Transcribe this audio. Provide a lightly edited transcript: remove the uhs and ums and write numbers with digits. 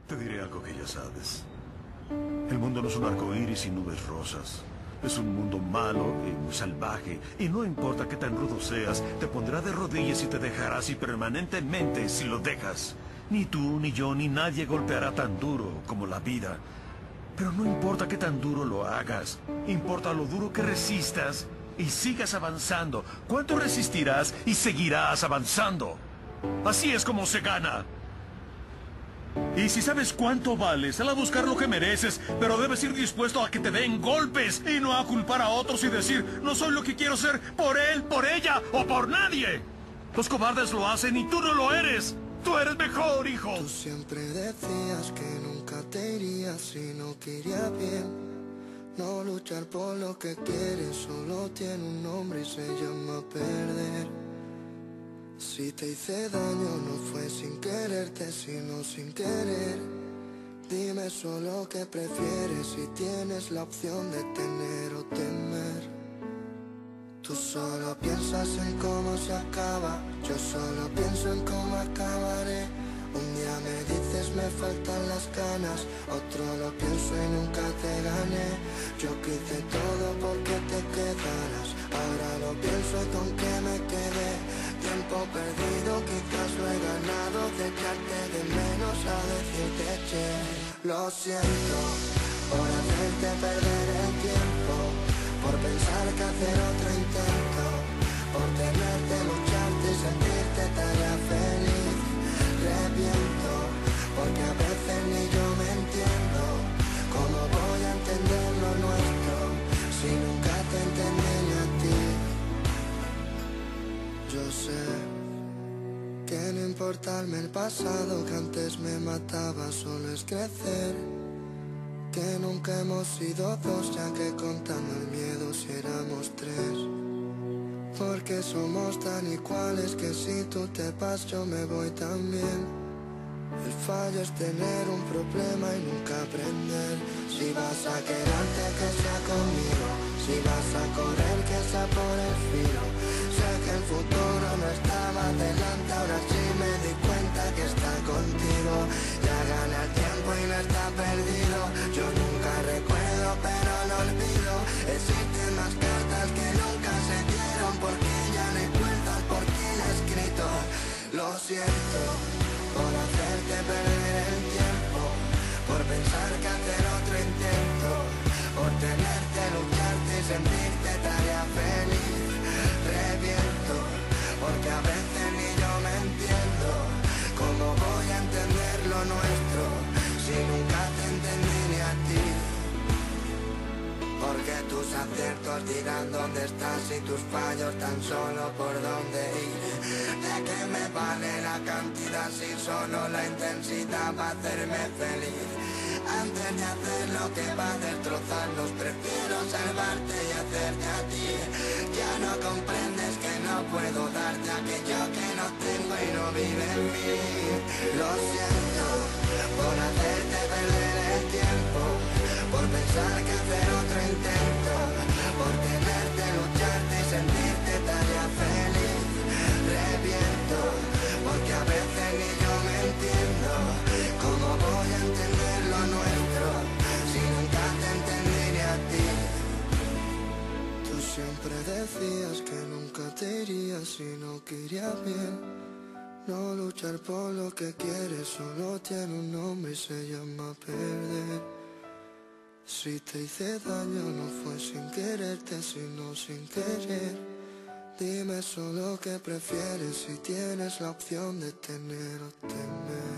Te diré algo que ya sabes. El mundo no es un arco iris y nubes rosas. Es un mundo malo y muy salvaje. Y no importa qué tan rudo seas, te pondrá de rodillas y te dejará así permanentemente si lo dejas. Ni tú, ni yo, ni nadie golpeará tan duro como la vida. Pero no importa qué tan duro lo hagas. Importa lo duro que resistas y sigas avanzando. ¿Cuánto resistirás y seguirás avanzando? Así es como se gana. Y si sabes cuánto vales, sal a buscar lo que mereces, pero debes ir dispuesto a que te den golpes y no a culpar a otros y decir, no soy lo que quiero ser por él, por ella o por nadie. Los cobardes lo hacen y tú no lo eres. Tú eres mejor, hijo. Tú siempre decías que nunca te irías si no te iría bien. No luchar por lo que quieres solo tiene un nombre y se llama perder. Si te hice daño no fue sin quererte, sino sin querer. Dime solo qué prefieres si tienes la opción de tener o temer. Tú solo piensas en cómo se acaba, yo solo pienso en cómo acabaré. Un día me dices me faltan las ganas, otro lo pienso y nunca te gané. Yo quise todo porque te quedaras, ahora lo pienso y con qué me quedé. Tiempo perdido, quizás lo he ganado, de echarte de menos a decirte che. Lo siento por hacerte perder el tiempo, por pensar que hacer otro intento, por tenerte, lucharte y sentirte tarea feliz. Reviento, porque a veces ni yo me entiendo. ¿Cómo voy a entender lo nuestro si nunca te entendí ni a ti? Yo sé que no importarme el pasado que antes me mataba, solo es crecer. Que nunca hemos sido dos, ya que contando el miedo si éramos tres. Porque somos tan iguales que si tú te vas yo me voy también. El fallo es tener un problema y nunca aprender. Si vas a quedarte que sea conmigo, si vas a correr que sea por el filo. Sé que el futuro no estaba delante, ahora sí me di cuenta que está contigo. Ya gana el tiempo y no está perdido. Yo nunca recuerdo pero lo olvido. Existen más cartas que nunca se dieron, porque ya no hay puertas, porque la he escrito. Lo siento por hacerte perder el tiempo, por pensar que hacer otro intento, por tenerte, lucharte y sentirte tarea feliz. Reviento, porque a veces ni yo me entiendo. ¿Cómo voy a entender lo nuestro si nunca te entendí ni a ti? Porque tus aciertos dirán dónde estás y tus fallos tan solo por dónde ir. ¿De qué me vale la cantidad si solo la intensidad va a hacerme feliz? Antes de hacer lo que va a destrozarnos, prefiero salvarte y hacerte a ti. Ya no comprendes que no puedo darte aquello que no tengo y no vive en mí. Lo siento por hacerte perder el tiempo, por pensar que hacer otro intento, por tenerte, lucharte y sentirte tarea feliz. Reviento, porque a veces ni yo me entiendo. ¿Cómo voy a entender lo nuestro si nunca te entendí ni a ti? Tú siempre decías que nunca te irías si no querías bien. No luchar por lo que quieres solo tiene un nombre y se llama perder. Si te hice daño no fue sin quererte, sino sin querer. Dime solo qué prefieres si tienes la opción de tener o temer.